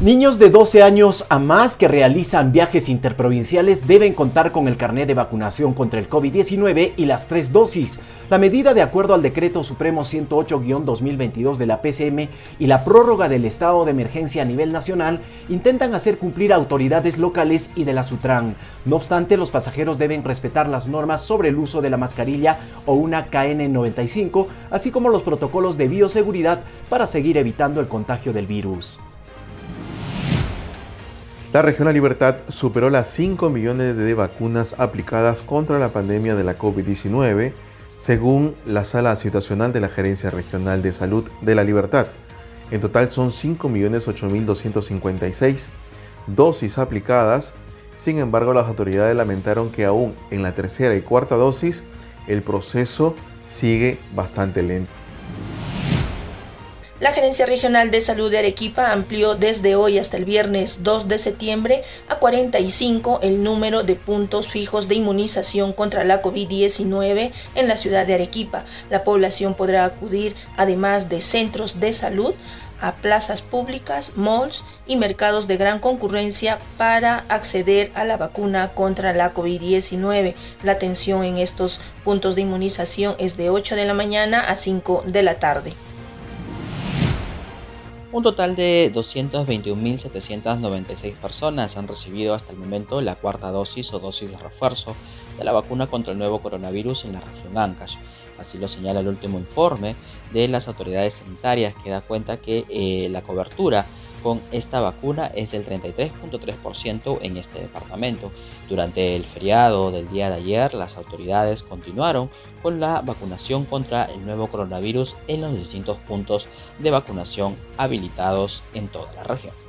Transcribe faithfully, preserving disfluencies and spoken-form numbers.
Niños de doce años a más que realizan viajes interprovinciales deben contar con el carnet de vacunación contra el COVID diecinueve y las tres dosis. La medida, de acuerdo al Decreto Supremo ciento ocho guión dos mil veintidós de la P C M y la prórroga del estado de emergencia a nivel nacional, intentan hacer cumplir a autoridades locales y de la SUTRAN. No obstante, los pasajeros deben respetar las normas sobre el uso de la mascarilla o una K N noventa y cinco, así como los protocolos de bioseguridad para seguir evitando el contagio del virus. La región La Libertad superó las cinco millones de vacunas aplicadas contra la pandemia de la COVID diecinueve, según la Sala Situacional de la Gerencia Regional de Salud de La Libertad. En total son cinco millones ocho mil doscientas cincuenta y seis dosis aplicadas. Sin embargo, las autoridades lamentaron que aún en la tercera y cuarta dosis el proceso sigue bastante lento. La Gerencia Regional de Salud de Arequipa amplió desde hoy hasta el viernes dos de septiembre a cuarenta y cinco el número de puntos fijos de inmunización contra la COVID diecinueve en la ciudad de Arequipa. La población podrá acudir, además de centros de salud, a plazas públicas, malls y mercados de gran concurrencia para acceder a la vacuna contra la COVID diecinueve. La atención en estos puntos de inmunización es de ocho de la mañana a cinco de la tarde. Un total de doscientas veintiún mil setecientas noventa y seis personas han recibido hasta el momento la cuarta dosis o dosis de refuerzo de la vacuna contra el nuevo coronavirus en la región Ancash. Así lo señala el último informe de las autoridades sanitarias, que da cuenta que eh, la cobertura con esta vacuna es del treinta y tres punto tres por ciento en este departamento. Durante el feriado del día de ayer, las autoridades continuaron con la vacunación contra el nuevo coronavirus en los distintos puntos de vacunación habilitados en toda la región.